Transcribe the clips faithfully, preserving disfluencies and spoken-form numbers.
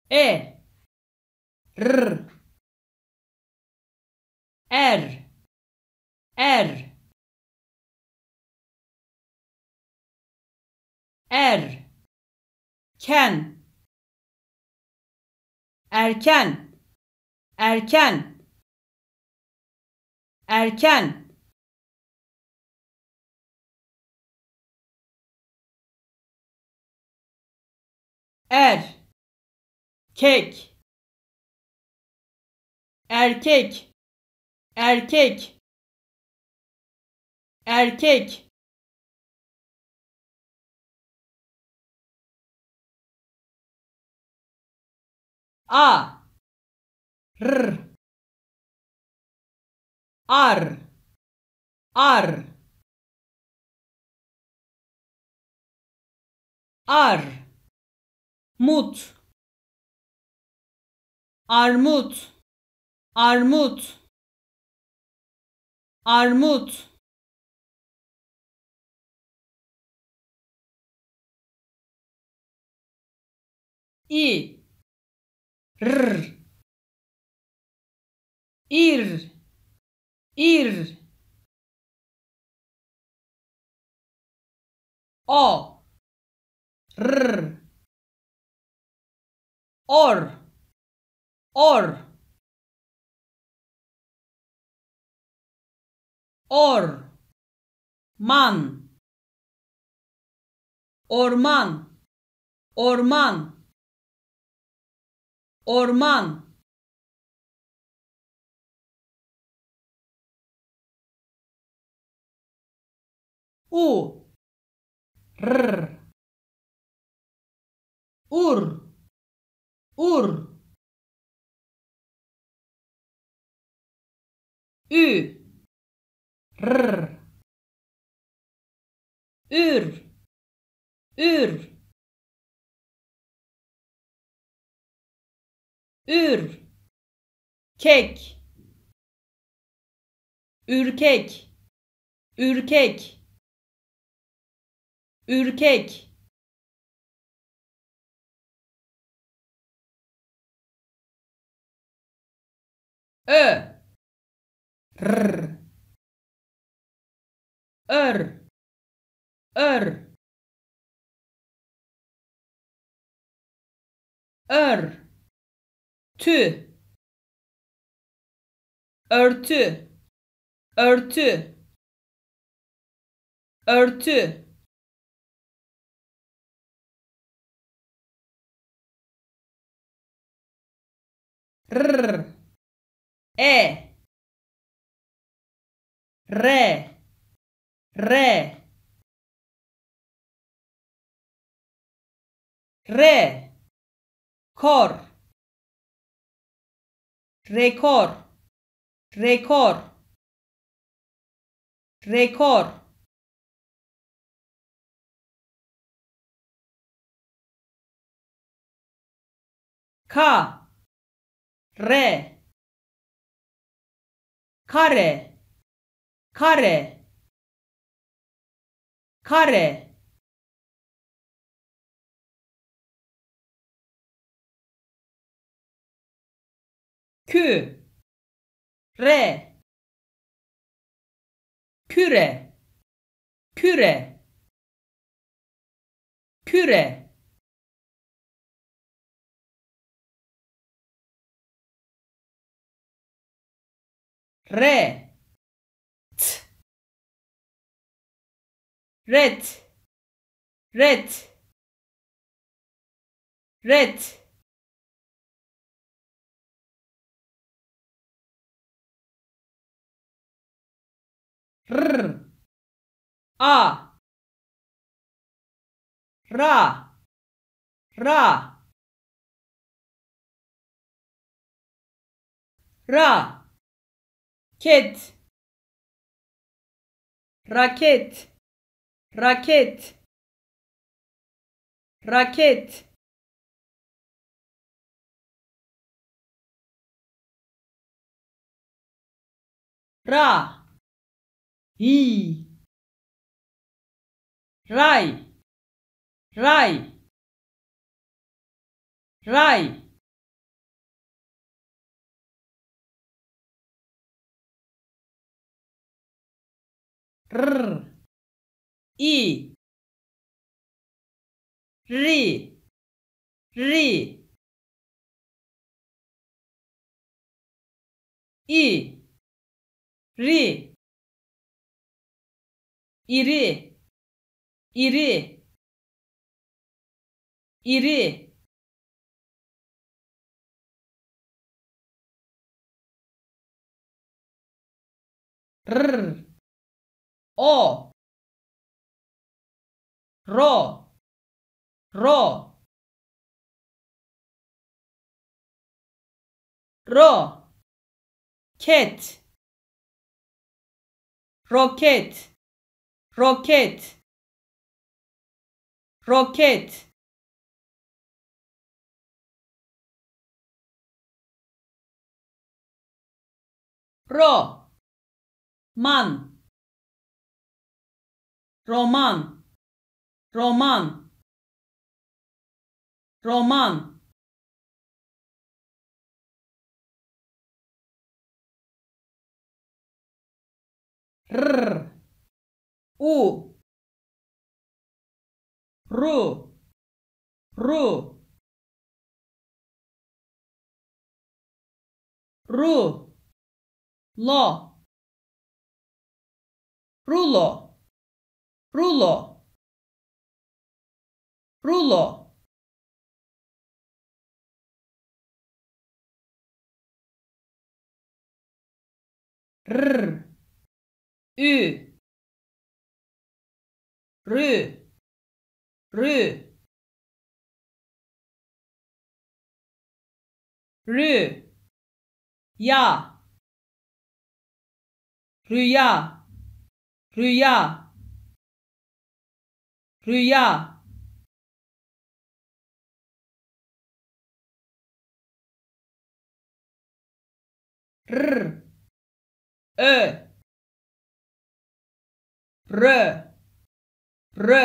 E, R, Er, Er, Er, Ken, erken, erken, erken. Er, kek, erkek, erkek, erkek. A, R, ar, ar, ar, mut, armut, armut, armut. İ, R, ir, ir. O, R, or, or, or, man, orman, orman, orman. U, R, ur, ur. Ü, R, ür, ür, ür. Kek, ürkek, ürkek, ürkek. Ö, R, ör, ör, ör. Tü, örtü, örtü, örtü. R, e, re, re, re. Kor, rekor, rekor, rekor. Ka, re, kare, kare, kare. Kü, re, küre, küre, küre. Re, t, ret, ret, ret. R, a, ra, ra, ra. Ket, raket, raket, raket. Ra, i, ray, ray, ray. R, I, ri, ri, i, ri, iri, iri, iri, r, o, ro, ro, ro, ket, roket, roket, roket, ro, man, roman, roman, roman, r, u, ru, ru, ru, lo, rulo, rulo, rulo, r, ü, rü, rü, rü, ya, rüya, rüya, rüya, r, ö, rö, rö,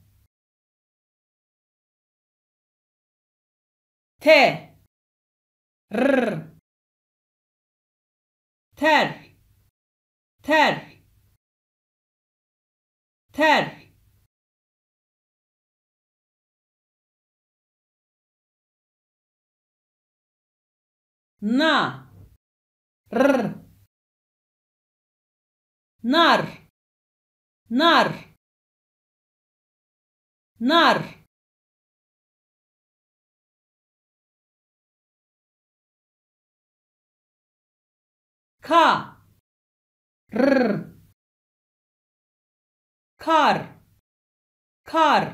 te, r, ter, ter, ter, na, r, nar, nar, nar, ka, r, kar, kar,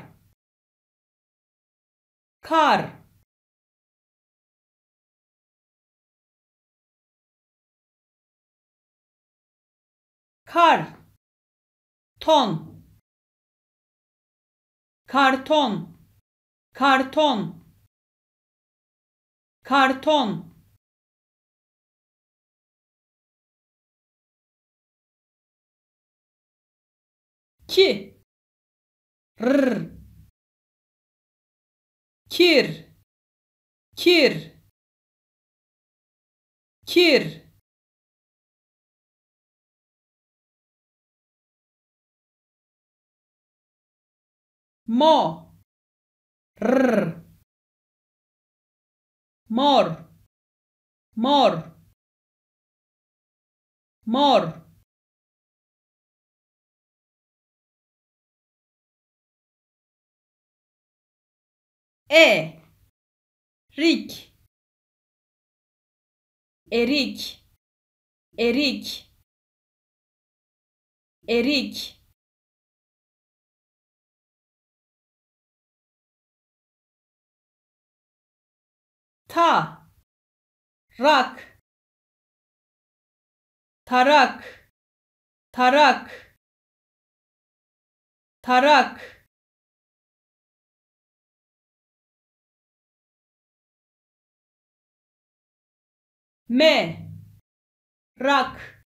kar, kar, ton, karton, karton, karton, ki, r, kir, kir, kir, mo, r, mor, mor, mor, e, rik, erik, erik, erik, ta, rak, tarak, tarak, tarak, me, rak,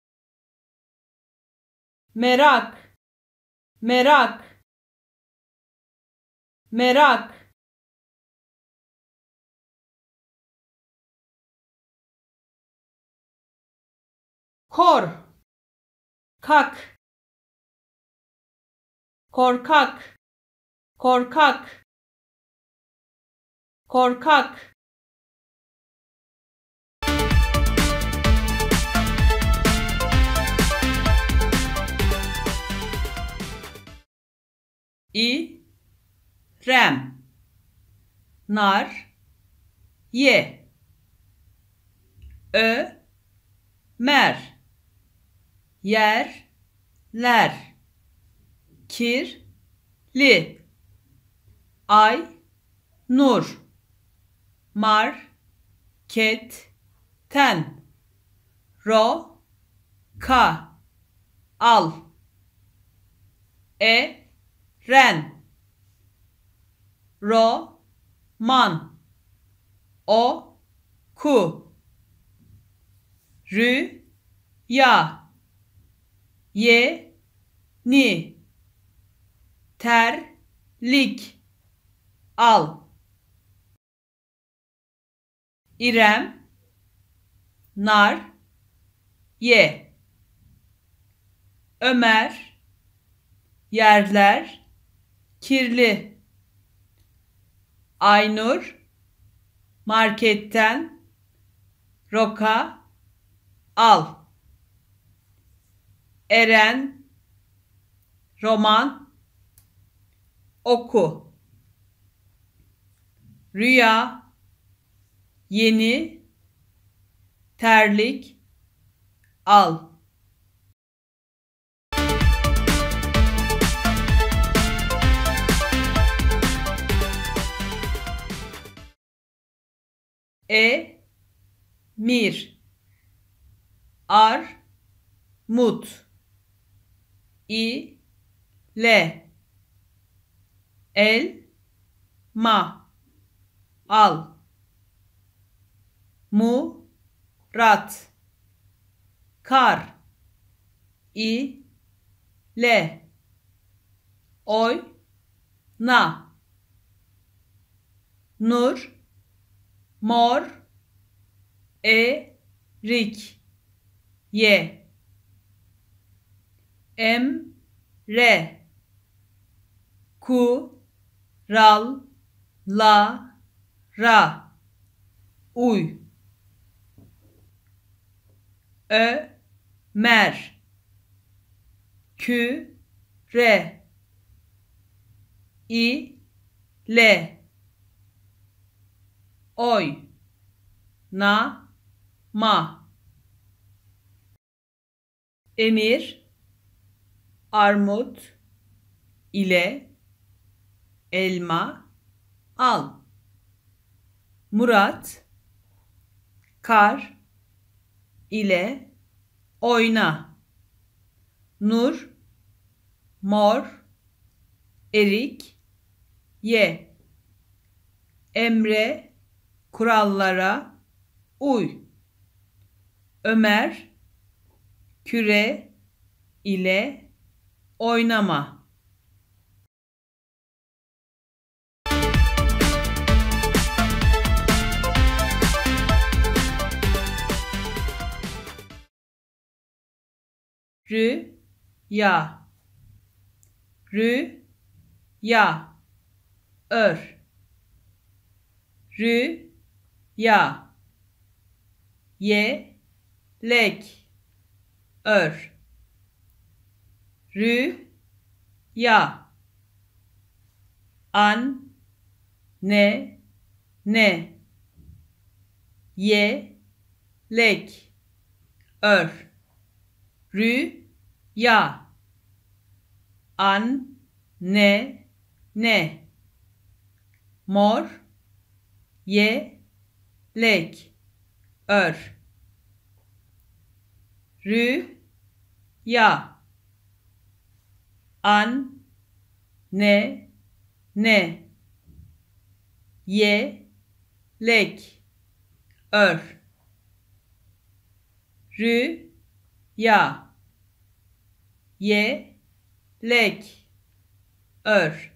merak, merak, merak, kor, kak, korkak, korkak, korkak. İrem, nar, ye, Ömer, yerler, kirli, ay, nur, marketten, roka, al, eren, roman, oku, rüya, yeni, terlik, al. İrem, nar, ye, Ömer, yerler, kirli, Aynur, marketten, roka, al, Eren, roman, oku, rüya, yeni, terlik, al. Emir, armut, ile, elma, al, Murat, kar, ile, oyna, nur, mor, erik, ye, emre, kurallara uy, Ömer, küre, ile, oynama, Emir, armut ile, elma, al, Murat, kar ile, oyna, nur, mor, erik, ye, Emre, kurallara uy, Ömer, küre ile, oynama. Rüya, rüya, ör, rüya, yelek, ör, rüya, anne, ne, yelek, ör, rüya, anne, ne, mor, yelek, ör, rüya, anne, ne, yelek, ör, rüya, yelek, ör,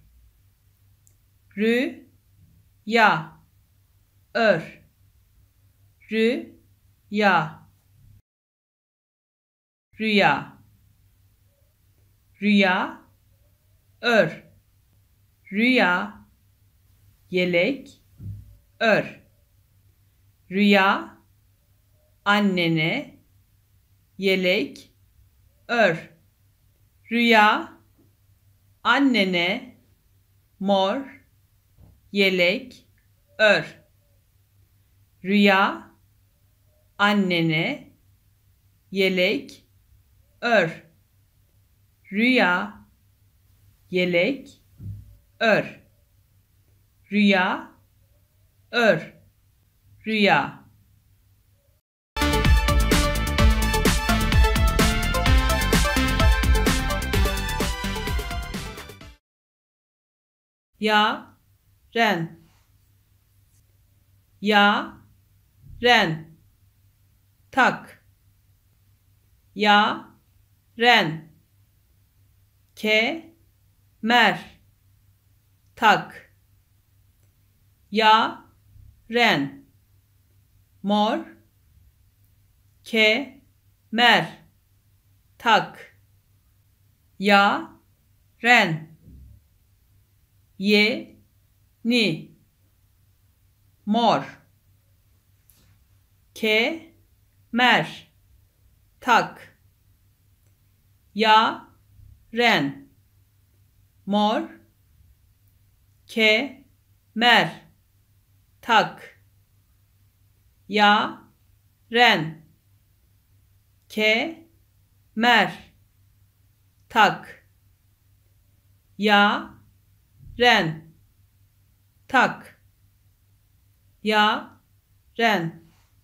rüya, ör, rüya, rüya, rüya, ör. Rüya, yelek, ör. Rüya, annene, yelek, ör. Rüya, annene, mor, yelek, ör. Rüya, annene, yelek, ör. Rüya, yelek, ör. Rüya, ör. Rüya. Ya, ren. Ya, ren. Tak. Ya, ren. Ke, mer. Tak. Ya, ren. Mor, ke, mer. Tak. Ya, ren. Ye, ni. Mor. Ke, mer. Tak. Ya, ren. Mor, ke, mer. Tak. Ya, ren. Ke, mer. Tak. Ya, ren. Tak. Ya, ren.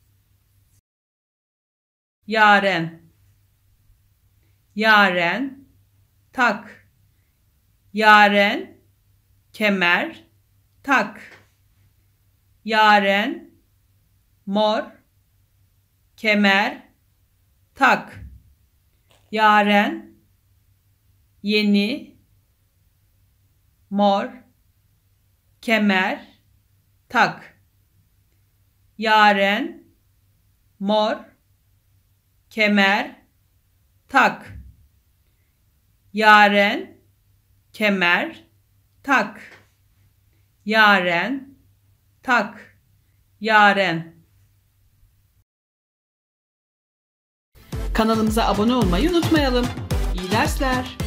Yaren. Yaren, tak. Yaren, kemer, tak. Yaren, mor, kemer, tak. Yaren, yeni, mor, kemer, tak. Yaren, mor, kemer, tak. Yaren, kemer, tak. Yaren, tak. Yaren. Kanalımıza abone olmayı unutmayalım. İyi dersler.